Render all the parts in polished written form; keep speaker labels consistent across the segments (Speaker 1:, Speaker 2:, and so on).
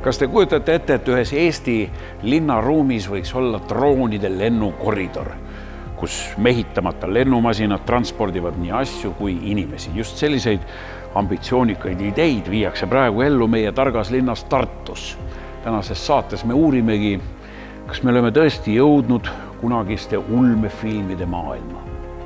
Speaker 1: Kas te kujutate ette, et ühes Eesti linnaruumis võiks olla droonide lennukoridor, kus mehitamata lennumasinad transpordivad nii asju kui inimesi? Just selliseid ambitsioonikaid ideid viiakse praegu ellu meie targas linnas Tartus. Tänases saates me uurimegi, kas me oleme tõesti jõudnud kunagiste ulmefilmide maailma.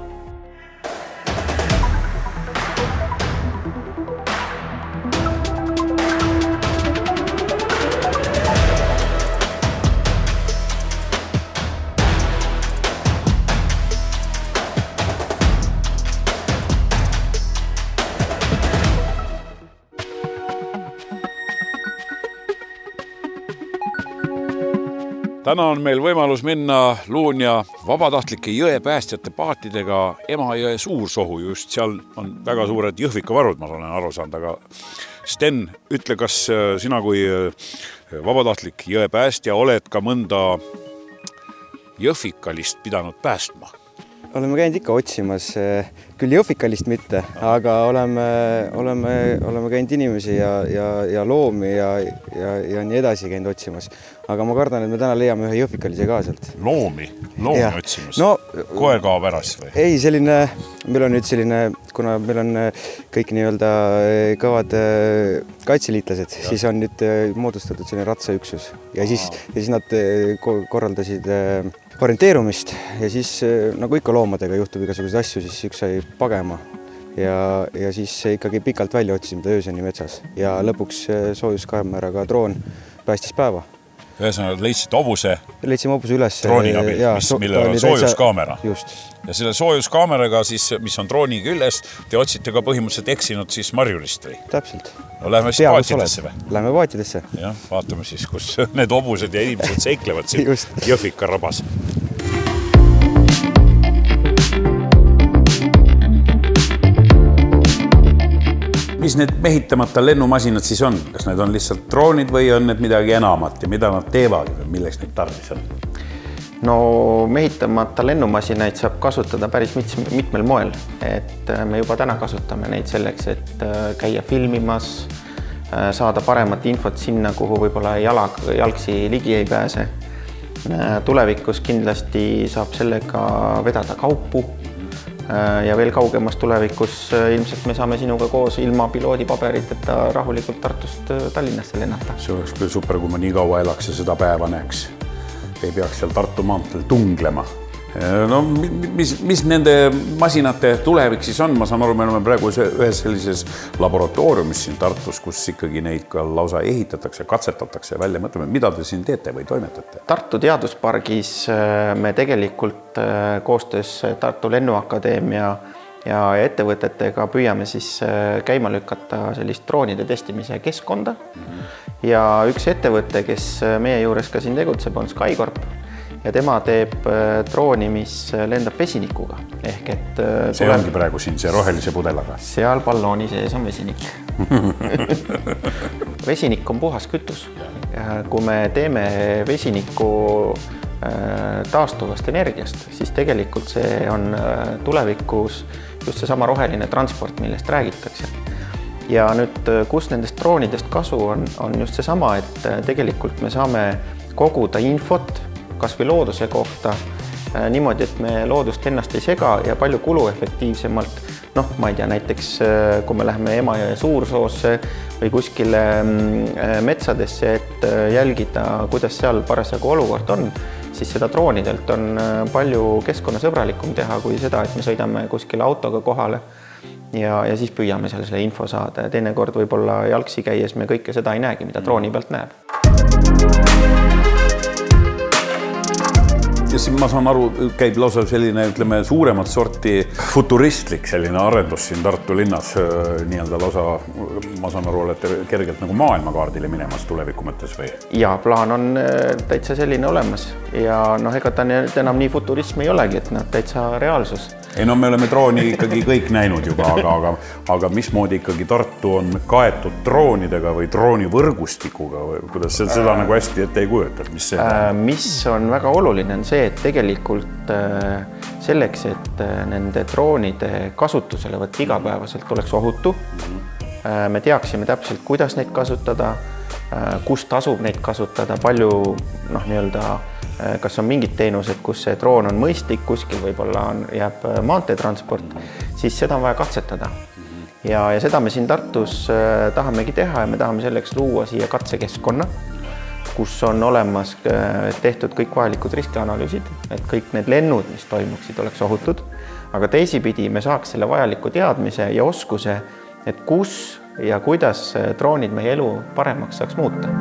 Speaker 1: Täna on meil võimalus minna Luunja vabatahtlike jõepäästjate paatidega Emajõe Suursohu. Just seal on väga suured jõhvikavarud, ma olen aru saanud. Aga Sten, ütle, kas sina kui vabatahtlik jõepäästja oled ka mõnda jõhvikalist pidanud päästma?
Speaker 2: Oleme käinud ikka otsimas, küll jõhvikalist mitte, aga oleme käinud inimesi ja loomi ja nii edasi käinud otsimas. Aga ma kardan, et me täna leiame ühe jõhvikalise ka sealt.
Speaker 1: Loomi otsimas? No, koer kaob äras või?
Speaker 2: Ei, meil on nüüd selline, kuna meil on kõik nii-öelda kõvad kaitseliitlased, siis on nüüd moodustatud selline ratsaüksus. Ja siis nad korraldasid orienteerumist ja siis nagu ikka loomadega juhtub igasuguseid asju, siis üks sai pagema ja siis ikkagi pikalt välja otsisime ta ööseni metsas ja lõpuks soojuskaameraga droon päästis päeva.
Speaker 1: Ühesõnaga leidsite hobuse?
Speaker 2: Leidsime hobuse üles.
Speaker 1: Drooni abil, millel on soojuskaamera.
Speaker 2: Just.
Speaker 1: Ja selle soojuskaameraga, mis on drooni küljes, te otsite ka põhimõtteliselt eksinud siis Marjulist või?
Speaker 2: Täpselt.
Speaker 1: No lähme siis paatidesse või?
Speaker 2: Lähme paatidesse.
Speaker 1: Jah, vaatame siis, kus need hobused ja inimesed seiklevad siin Jõhvika rabas. Mis need mehitamata lennumasinad siis on? Kas need on lihtsalt droonid või on need midagi enamat ja mida nad teevad või milleks neid tarvis on?
Speaker 3: No mehitamata lennumasinaid saab kasutada päris mitmel moel. Et me juba täna kasutame neid selleks, et käia filmimas, saada paremat infot sinna, kuhu võib-olla jalgsi ligi ei pääse. Tulevikus kindlasti saab sellega vedada kaupu. Ja veel kaugemas tulevikus ilmselt me saame sinuga koos ilma piloodipaberiteta rahulikult Tartust Tallinnasse lennata.
Speaker 1: See oleks küll super, kui ma nii kaua elaks ja seda päeva näeks. Ei peaks seal Tartu maanteel tunglema. No, mis nende masinate tulevik siis on? Ma saan aru, me oleme praegu ühes sellises laboratooriumis siin Tartus, kus ikkagi neid ka lausa ehitatakse, katsetatakse ja välja mõtleme. Mida te siin teete või toimetate?
Speaker 3: Tartu teaduspargis me tegelikult koostöös Tartu Lennuakadeemia ja ettevõtetega püüame siis käima lükata sellist droonide testimise keskkonda. Ja üks ettevõte, kes meie juures ka siin tegutseb, on Skycorp. Ja tema teeb drooni, mis lendab vesinikuga. Ehk et
Speaker 1: see ongi praegu siin see rohelise pudelaga.
Speaker 3: Seal ballooni sees on vesinik. Vesinik on puhas kütus. Kui me teeme vesiniku taastuvast energiast, siis tegelikult see on tulevikus just seesama roheline transport, millest räägitakse. Ja nüüd, kus nendest droonidest kasu on just seesama, et tegelikult me saame koguda infot kas või looduse kohta niimoodi, et me loodust ennast ei sega ja palju kuluefektiivsemalt. Noh, ma ei tea, näiteks kui me läheme Emajõe Suursoosse või kuskile metsadesse, et jälgida, kuidas seal parasjagu olukord on, siis seda droonidelt on palju keskkonnasõbralikum teha kui seda, et me sõidame kuskile autoga kohale ja siis püüame seal selle info saada. Ja teinekord võib-olla jalgsi käies me kõike seda ei näegi, mida drooni pealt näeb.
Speaker 1: Ja siin ma saan aru, käib lausa selline, ütleme, suuremat sorti futuristlik selline arendus siin Tartu linnas. Nii-öelda lausa, ma saan aru, olete kergelt nagu maailmakaardile minemas tuleviku mõttes või?
Speaker 3: Ja, plaan on täitsa selline olemas. Ja ega ta enam nii futurism ei olegi, et nad täitsa reaalsus.
Speaker 1: Ei no me oleme drooni ikkagi kõik näinud juba, aga mismoodi ikkagi Tartu on kaetud droonidega või droonivõrgustikuga või kuidas seda nagu hästi ette ei kujuta?
Speaker 3: Mis on väga oluline on see, et tegelikult selleks, et nende droonide kasutuselevõtt igapäevaselt oleks ohutu, me teaksime täpselt, kuidas neid kasutada kus tasub neid kasutada, palju kas on mingid teenused, kus see droon on mõistlik, kuskil võib-olla jääb maanteetransport, siis seda on vaja katsetada. Ja seda me siin Tartus tahamegi teha ja me tahame selleks luua siia katsekeskkonna, kus on olemas tehtud kõik vajalikud riskianalüüsid, et kõik need lennud, mis toimuksid, oleks ohutud. Aga teisipidi me saaks selle vajaliku teadmise ja oskuse, et kus ja kuidas droonid meie elu paremaks saaks muuta.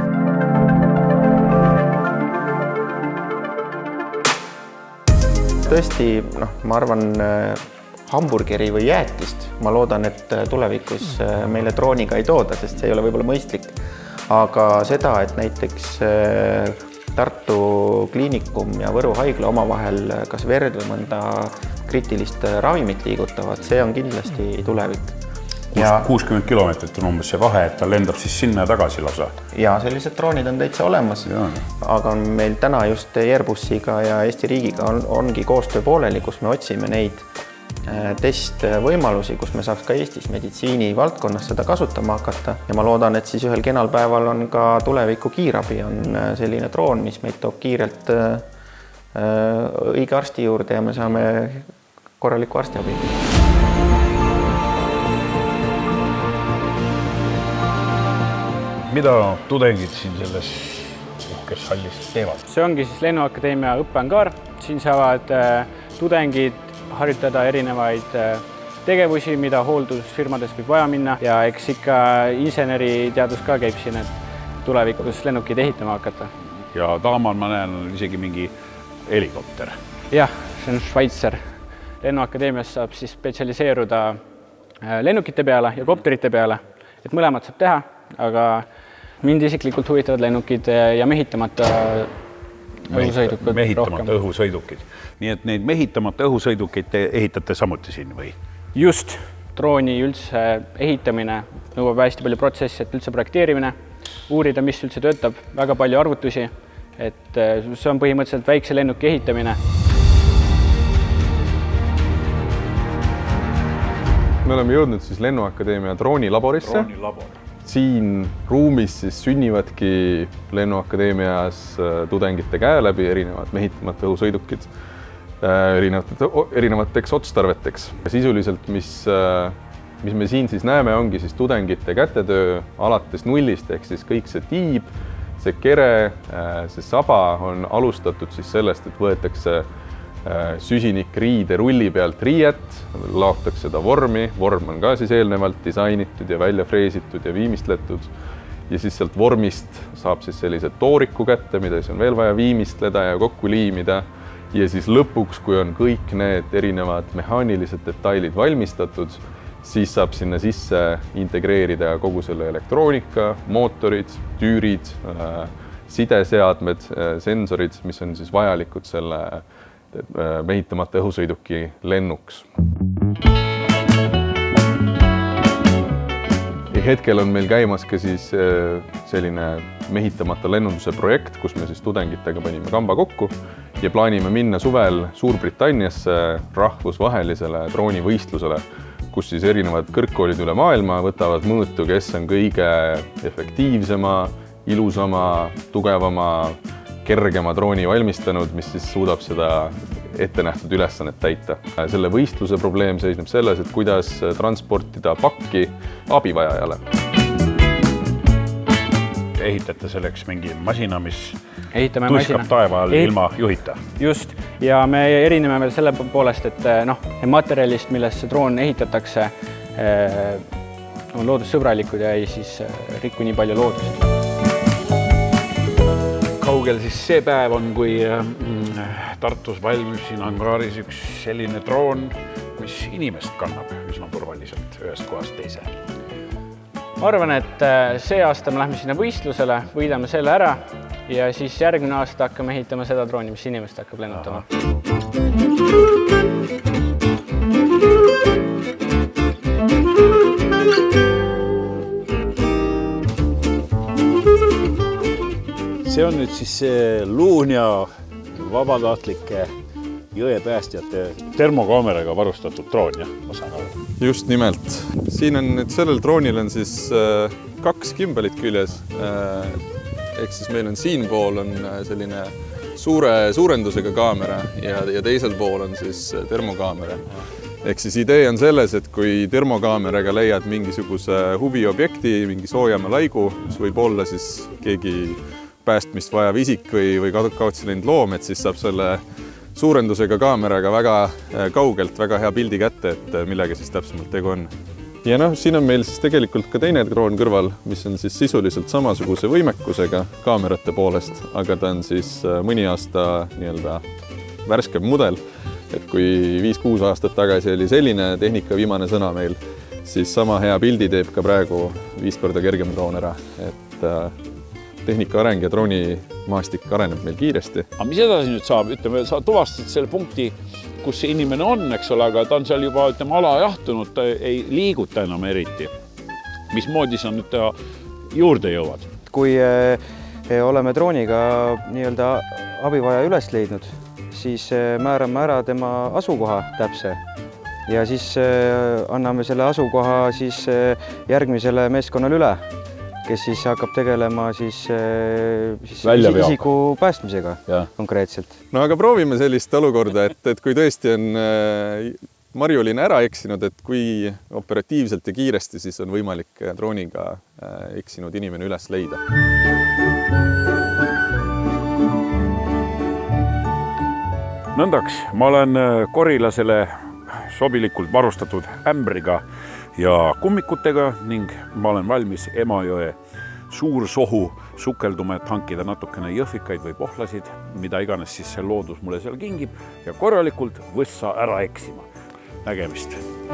Speaker 3: Tõesti, ma arvan, hamburgeri või jäätist. Ma loodan, et tulevikus meile drooniga ei tooda, sest see ei ole võib-olla mõistlik. Aga seda, et näiteks Tartu Kliinikum ja Võru haigla omavahel kas verd või mõnda kriitilist ravimit liigutavad, see on kindlasti tulevik.
Speaker 1: 60 kilomeetrit on umbes see vahe, et ta lendab siis sinna ja tagasi lausa.
Speaker 3: Ja sellised droonid on täitsa olemas, aga meil täna just Airbusiga ja Eesti riigiga ongi koostöö pooleli, kus me otsime neid testvõimalusi, kus me saaks ka Eestis meditsiini valdkonnas seda kasutama hakata. Ja ma loodan, et siis ühel kenal päeval on ka tuleviku kiirabi on selline droon, mis meid toob kiirelt õige arsti juurde ja me saame korraliku arstiabi.
Speaker 1: Mida tudengid siin selles uhkes hallis teevad?
Speaker 4: See ongi siis Lennuakadeemia õppeangaar. Siin saavad tudengid harjutada erinevaid tegevusi, mida hooldusfirmades võib vaja minna ja eks ikka inseneriteadus ka käib siin, et tulevikus lennukid ehitama hakata.
Speaker 1: Ja taamal ma näen isegi mingi helikopter.
Speaker 4: Jah, see on Šveitser. Lennuakadeemias saab siis spetsialiseeruda lennukite peale ja kopterite peale, et mõlemad saab teha, aga mind isiklikult huvitavad lennukid ja mehitamata
Speaker 1: õhusõidukid. Nii et neid mehitamata õhusõidukeid te ehitate samuti siin või?
Speaker 4: Just. Drooni üldse ehitamine nõuab hästi palju protsessi, et üldse projekteerimine, uurida, mis üldse töötab, väga palju arvutusi, et see on põhimõtteliselt väikse lennuki ehitamine.
Speaker 5: Me oleme jõudnud siis Lennuakadeemia droonilaborisse. Siin ruumis siis sünnivadki Lennuakadeemias tudengite käe läbi erinevad mehitamata õhusõidukid erinevateks otstarveteks. Sisuliselt, mis me siin siis näeme, ongi siis tudengite kätetöö alates nullist, ehk siis kõik see tiib, see kere, see saba on alustatud siis sellest, et võetakse süsinikriide rulli pealt riiet, laotakse seda vormi, vorm on ka siis eelnevalt disainitud ja välja freesitud ja viimistletud ja siis sealt vormist saab siis sellise tooriku kätte, mida siis on veel vaja viimistleda ja kokku liimida ja siis lõpuks, kui on kõik need erinevad mehaanilised detailid valmistatud, siis saab sinna sisse integreerida kogu selle elektroonika, mootorid, tüürid, sideseadmed, sensorid, mis on siis vajalikud selle mehitamata õhusõiduki lennuks. Hetkel on meil käimas ka siis selline mehitamata lennunduse projekt, kus me siis tudengitega panime kamba kokku ja plaanime minna suvel Suurbritanniasse rahvusvahelisele droonivõistlusele, kus siis erinevad kõrgkoolid üle maailma võtavad mõõtu, kes on kõige efektiivsema, ilusama, tugevama, kergema drooni valmistanud, mis siis suudab seda ette nähtud ülesannet täita. Selle võistluse probleem seisneb selles, et kuidas transportida pakki abivajajale.
Speaker 1: Ehitate selleks mingi masina, mis tuiskab taeva all ilma juhita.
Speaker 4: Just. Ja me erineme veel selle poolest, et materjalist, millest see droon ehitatakse, on loodussõbralikud ja ei siis rikku nii palju loodust.
Speaker 1: Kaugel siis see päev on, kui Tartus valmib siin angaaris üks selline droon, mis inimest kannab üsna turvaliselt ühest kohast teise.
Speaker 4: Ma arvan, et see aasta me lähme sinna võistlusele, võidame selle ära ja siis järgmine aasta hakkame ehitama seda drooni, mis inimest hakkab lennutama.
Speaker 1: See on nüüd siis Luunja vabatahtlike jõepäästjate termokaameraga varustatud droon, jah, ma saan aru.
Speaker 5: Just nimelt. Siin on nüüd sellel droonil on siis 2 gimbalit küljes. Ehk siis meil on siin pool on selline suurendusega kaamera ja teisel pool on siis termokaamera. Ehk siis idee on selles, et kui termokaameraga leiad mingisuguse huviobjekti, mingi soojamaa laigu, mis võib olla siis keegi päästmist vajav isik või kaotsi läinud loom, et siis saab selle suurendusega kaameraga väga kaugelt väga hea pildi kätte, et millega siis täpsemalt tegu on. Ja siin on meil siis tegelikult ka teine droon kõrval, mis on siis sisuliselt samasuguse võimekusega kaamerate poolest, aga ta on siis mõni aasta värskem mudel. Et kui 5-6 aastat tagasi oli selline tehnika viimane sõna meil, siis sama hea pildi teeb ka praegu 5 korda kergem droon ära. Et tehnika areng ja droonimaastik areneb meil kiiresti.
Speaker 1: Aga mis edasi nüüd saab? Ütleme, sa tuvastasid selle punkti, kus see inimene on, eks ole, aga ta on seal juba alajahtunud, ta ei liiguta enam eriti. Mismoodi sa nüüd juurde jõuad?
Speaker 2: Kui oleme drooniga abivaja üles leidnud, siis määrame ära tema asukoha täpse ja siis anname selle asukoha siis järgmisele meeskonnale üle, kes siis hakkab tegelema siis isiku päästmisega konkreetselt.
Speaker 5: No aga proovime sellist olukorda, et kui tõesti on Marjuline ära eksinud, et kui operatiivselt ja kiiresti siis on võimalik drooniga eksinud inimene üles leida.
Speaker 1: Nõndaks, ma olen Korilasele sobilikult varustatud ämbriga ja kummikutega ning ma olen valmis Emajõe suursohu sukelduma, et hankida natukene jõhvikaid või pohlasid, mida iganes siis see loodus mulle seal kingib ja korralikult võssa ära eksima. Nägemist!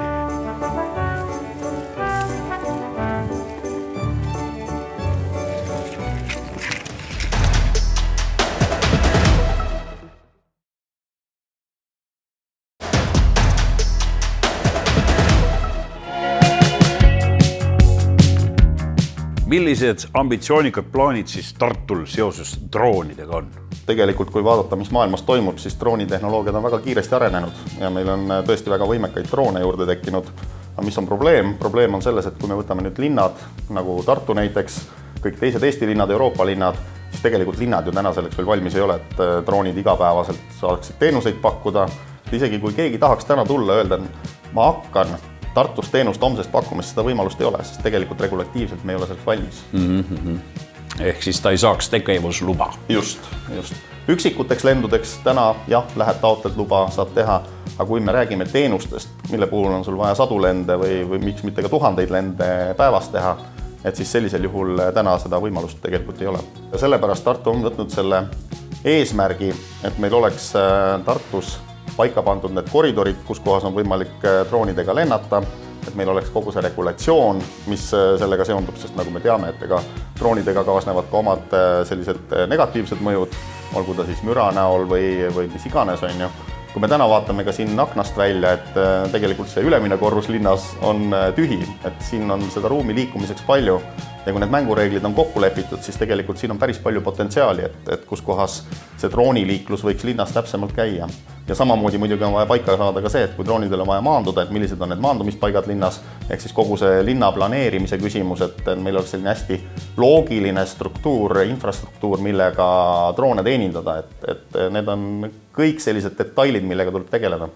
Speaker 1: Millised ambitsioonikad plaanid siis Tartul seoses droonidega on?
Speaker 6: Tegelikult, kui vaadata, mis maailmas toimub, siis droonitehnoloogiad on väga kiiresti arenenud ja meil on tõesti väga võimekaid droone juurde tekkinud. Aga mis on probleem? Probleem on selles, et kui me võtame nüüd linnad, nagu Tartu näiteks, kõik teised Eesti linnad, Euroopa linnad, siis tegelikult linnad ju täna selleks veel valmis ei ole, et droonid igapäevaselt saaksid teenuseid pakkuda. Isegi kui keegi tahaks täna tulla öelda, et ma hakkan Tartus teenust homsest pakkumist, seda võimalust ei ole, sest tegelikult regulatiivselt me ei ole selleks valmis.
Speaker 1: Ehk siis ta ei saaks tegevusluba.
Speaker 6: Just. Üksikuteks lendudeks täna, jah, lähed taotled luba, saad teha, aga kui me räägime teenustest, mille puhul on sul vaja 100 lende või miks mitte ka 1000 lende päevas teha, et siis sellisel juhul täna seda võimalust tegelikult ei ole. Ja sellepärast Tartu on võtnud selle eesmärgi, et meil oleks Tartus paika pandud need koridorid, kus kohas on võimalik droonidega lennata, et meil oleks kogu see regulatsioon, mis sellega seondub, sest nagu me teame, et ega droonidega kaasnevad ka omad sellised negatiivsed mõjud, olgu ta siis müra näol või mis iganes on ju. Kui me täna vaatame ka siin aknast välja, et tegelikult see ülemine korrus linnas on tühi, et siin on seda ruumi liikumiseks palju ja kui need mängureeglid on kokku lepitud, siis tegelikult siin on päris palju potentsiaali, et kus kohas see drooniliiklus võiks linnas täpsemalt käia. Ja samamoodi muidugi on vaja paika saada ka see, et kui droonidel on vaja maanduda, et millised on need maandumispaigad linnas, ehk siis kogu see linna planeerimise küsimus, et meil oleks selline hästi loogiline struktuur, infrastruktuur, millega droone teenindada, et need on kõik sellised detailid, millega tuleb tegeleda.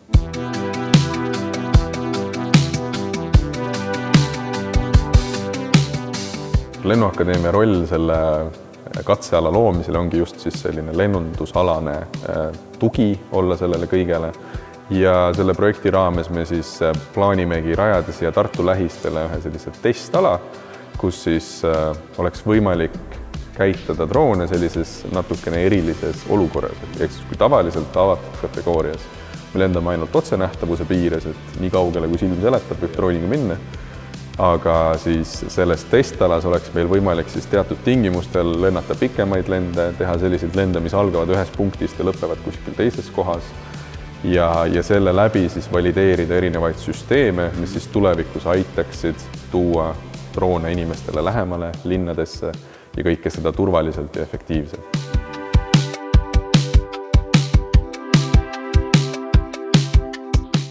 Speaker 5: Lennuakadeemia roll selle katseala loomisel ongi just siis selline lennundusalane tugi olla sellele kõigele ja selle projekti raames me siis plaanimegi rajada siia Tartu lähistele ühe sellise testala, kus siis oleks võimalik käitada droone sellises natukene erilises olukorras, ehk siis kui tavaliselt avatud kategoorias me lendame ainult otsenähtavuse piires, et nii kaugele kui silm seletab, võib drooniga minna. Aga siis selles testalas oleks meil võimalik siis teatud tingimustel lennata pikemaid lende, teha selliseid lende, mis algavad ühes punktist ja lõpevad kuskil teises kohas ja selle läbi siis valideerida erinevaid süsteeme, mis siis tulevikus aitaksid tuua droone inimestele lähemale linnadesse ja kõike seda turvaliselt ja efektiivselt.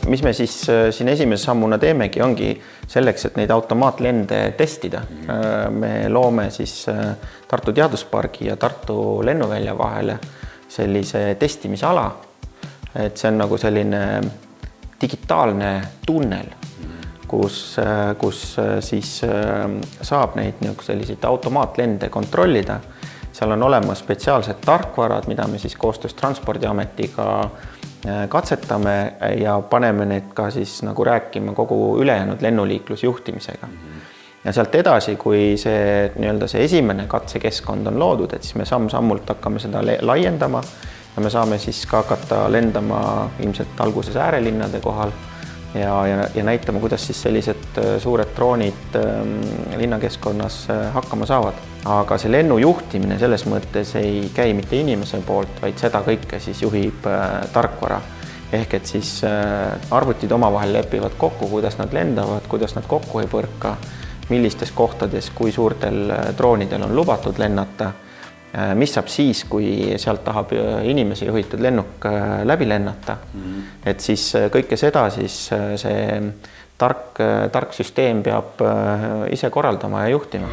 Speaker 3: mis me siis siin esimese sammuna teemegi, ongi selleks, et neid automaatlende testida. Me loome siis Tartu Teaduspargi ja Tartu lennuvälja vahele sellise testimisala, et see on nagu selline digitaalne tunnel, kus siis saab neid selliseid automaatlende kontrollida. Seal on olemas spetsiaalsed tarkvarad, mida me siis koostöös Transpordiametiga katsetame ja paneme need ka siis nagu rääkima kogu ülejäänud lennuliiklusjuhtimisega. Ja sealt edasi, kui see esimene katsekeskkond on loodud, et siis me samm-sammult hakkame seda laiendama ja me saame siis ka hakata lendama ilmselt alguses äärelinnade kohal ja näitama, kuidas siis sellised suured droonid linnakeskkonnas hakkama saavad. Aga see lennujuhtimine selles mõttes ei käi mitte inimese poolt, vaid seda kõike siis juhib tarkvara. Ehk et siis arvutid omavahel lepivad kokku, kuidas nad lendavad, kuidas nad kokku ei põrka, millistes kohtades, kui suurtel droonidel on lubatud lennata, mis saab siis, kui sealt tahab inimese juhitud lennuk läbi lennata. Et siis kõike seda siis see tark süsteem peab ise korraldama ja juhtima.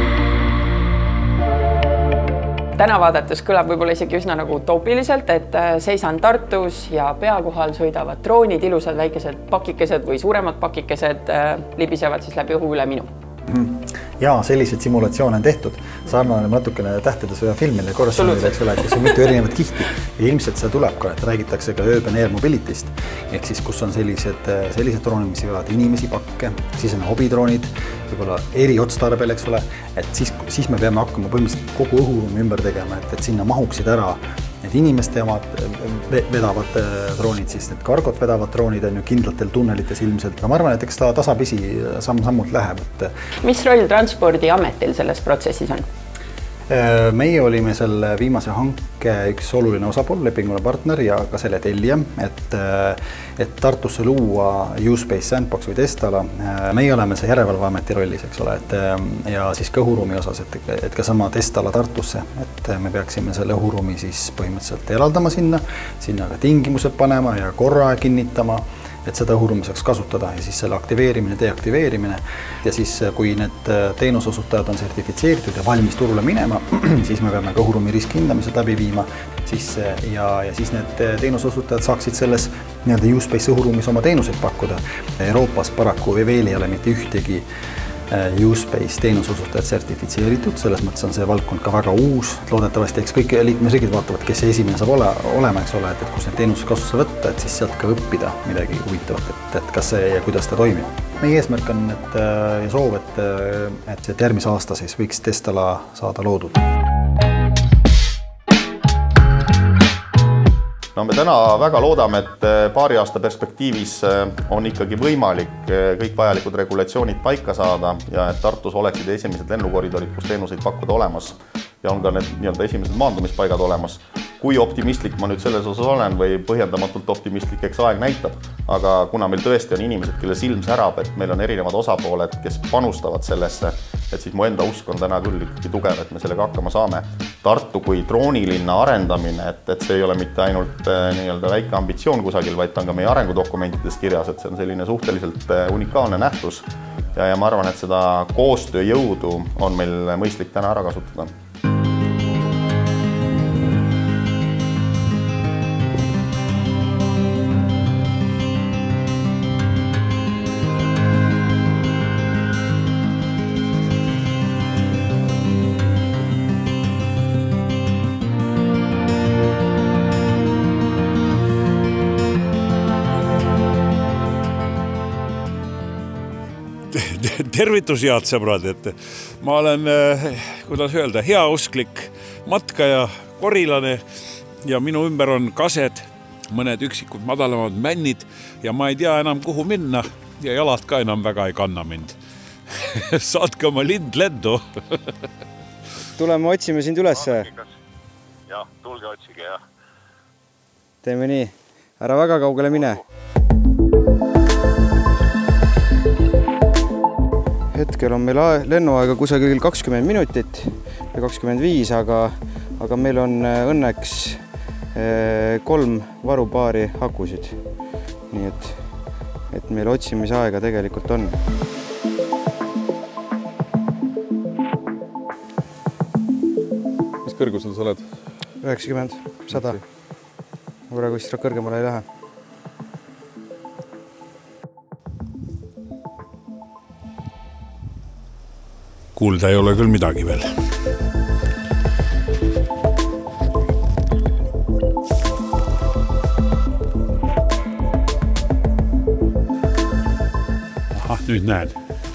Speaker 7: Täna vaadates kõlab võib-olla isegi üsna nagu utoopiliselt, et seisan Tartus ja pea kohal sõidavad droonid, ilusad väikesed pakikesed või suuremad pakikesed libisevad siis läbi õhu üle minu.
Speaker 8: Ja selliseid simulatsioone on tehtud. Sarnane natukene Tähtedesõja filmile Coruscantile, eks ole, kus on mitu erinevat kihti. Ja ilmselt see tuleb ka, et räägitakse ka urban air mobilityst. Ehk siis, kus on sellised droonid, mis veavad inimesi, pakke, siis on hobidroonid, võib-olla eriotstarbel, eks ole, et siis me peame hakkama põhimõtteliselt kogu õhuruumi ümber tegema, et sinna mahuksid ära need inimeste omad vedavad droonid, siis need kargot vedavad droonid on ju kindlatel tunnelites ilmselt. Aga ma arvan, et eks ta tasapisi samm-sammult läheb.
Speaker 7: Mis roll Transpordiametil selles protsessis on?
Speaker 8: Meie olime selle viimase hanke üks oluline osapool, lepingule partner ja ka selle tellija, et Tartusse luua U-Space Sandbox või Testala. Meie oleme see järelevalveameti rollis, eks ole, ja siis ka õhuruumi osas, et ka sama Testala Tartusse, et me peaksime selle õhuruumi siis põhimõtteliselt eraldama sinna ka tingimused panema ja korra kinnitama, et seda õhuruumi saaks kasutada ja siis selle aktiveerimine, deaktiveerimine ja siis kui need teenusosutajad on sertifitseeritud ja valmis turule minema, siis me peame ka õhuruumi riskihindamised läbi viima ja siis need teenusosutajad saaksid selles U-Space õhuruumis oma teenuseid pakkuda. Euroopas paraku veel ei ole mitte ühtegi U-Space teenusosutajad sertifitseeritud, selles mõttes on see valdkond ka väga uus. Loodetavasti eks kõik liikmesriigid vaatavad, kes see esimene saab olema, eks ole, et kus need teenused kasutusse võtta, et siis sealt ka õppida midagi huvitavat, et kas see ja kuidas ta toimib. Meie eesmärk on ja soov, et järgmise aasta siis võiks Testala saada loodud.
Speaker 6: No me täna väga loodame, et paari aasta perspektiivis on ikkagi võimalik kõik vajalikud regulatsioonid paika saada ja et Tartus oleksid esimesed lennukoridorid, kus teenuseid pakkuda olemas ja on ka need esimesed maandumispaigad olemas. Kui optimistlik ma nüüd selles osas olen või põhjendamatult optimistlik, eks aeg näitab, aga kuna meil tõesti on inimesed, kelle silm särab, et meil on erinevad osapooled, kes panustavad sellesse, et siis mu enda usk on täna küll ikkagi tugev, et me sellega hakkama saame. Tartu kui droonilinna arendamine, et see ei ole mitte ainult väike ambitsioon kusagil, vaid ta on ka meie arengudokumentides kirjas, et see on selline suhteliselt unikaalne nähtus ja ma arvan, et seda koostööjõudu on meil mõistlik täna ära kasutada.
Speaker 1: Tervitus, head sõbrad, et ma olen, kuidas öelda, heausklik matkaja, korilane ja minu ümber on kased, mõned üksikud madalamad männid ja ma ei tea enam kuhu minna ja jalad ka enam väga ei kanna mind. Saatke oma lind lendu.
Speaker 2: Tuleme otsime sind ülesse.
Speaker 9: Jah, tulge otsige, jah.
Speaker 2: Teeme nii. Ära väga kaugele mine. Hetkel on meil lennuaega kusagil 20 minutit või 25, aga meil on õnneks 3 varupaari akusid. Nii et et meil otsimisaega tegelikult on.
Speaker 5: Mis kõrgusel sa oled?
Speaker 2: 90, 100. Praegu vist kõrgemale ei lähe.
Speaker 1: Kuulda ei ole küll midagi veel. Ahah, nüüd näen.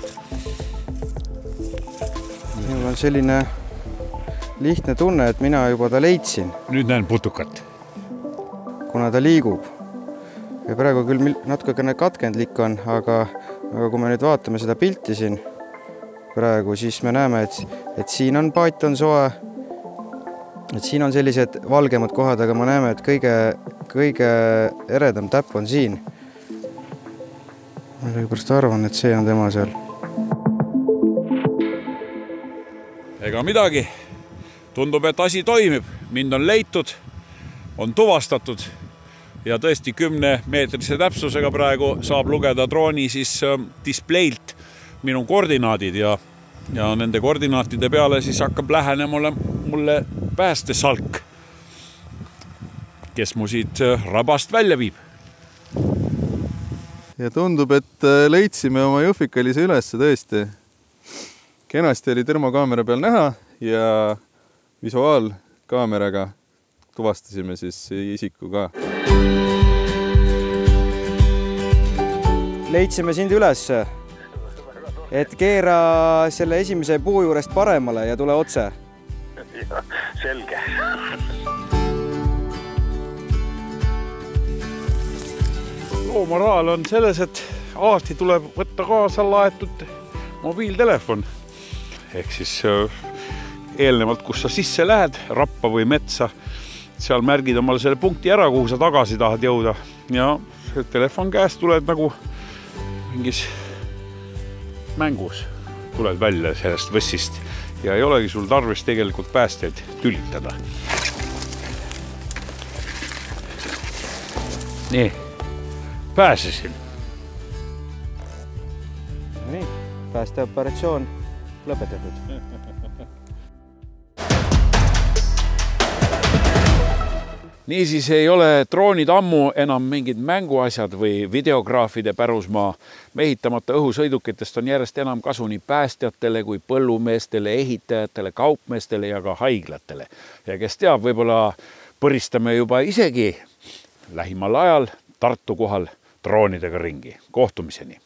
Speaker 2: Mul on selline lihtne tunne, et mina juba ta leidsin.
Speaker 1: Nüüd näen putukat.
Speaker 2: Kuna ta liigub. Ja praegu küll natukene katkendlik on, aga kui me nüüd vaatame seda pilti siin praegu, siis me näeme, et siin on paat on soe. Et siin on sellised valgemad kohad, aga me näeme, et kõige eredam täpp on siin. Ma lõipärast arvan, et see on tema seal.
Speaker 1: Ega midagi. Tundub, et asi toimib. Mind on leitud, on tuvastatud ja tõesti 10-meetrise täpsusega praegu saab lugeda drooni siis displeilt minu koordinaadid ja nende koordinaatide peale siis hakkab lähenema mulle päästesalk, kes mu siit rabast välja viib.
Speaker 5: Ja tundub, et leidsime oma Jõhvikalise üles tõesti. Kenasti oli termokaamera peal näha ja visuaalkaameraga tuvastasime siis isiku ka.
Speaker 2: Leidsime sind üles, et keera selle esimese puu juurest paremale ja tule otse.
Speaker 9: Selge.
Speaker 1: Loo moraal on selles, et alati tuleb võtta kaasa laetud mobiiltelefon. Ehk siis eelnevalt, kus sa sisse lähed, rappa või metsa, seal märgid omale selle punkti ära, kuhu sa tagasi tahad jõuda. Ja telefon käest tuled nagu mingis mängus. Tuled välja sellest võssist ja ei olegi sul tarvis tegelikult päästjaid tülitada. Nii, pääsesin.
Speaker 2: Nii, päästeoperatsioon lõpetatud.
Speaker 1: Niisiis ei ole droonid ammu enam mingid mänguasjad või videograafide pärusmaa. Mehitamata õhusõidukitest on järjest enam kasu nii päästjatele kui põllumeestele, ehitajatele, kaupmeestele ja ka haiglatele. Ja kes teab, võib-olla põristame juba isegi lähimal ajal Tartu kohal droonidega ringi. Kohtumiseni!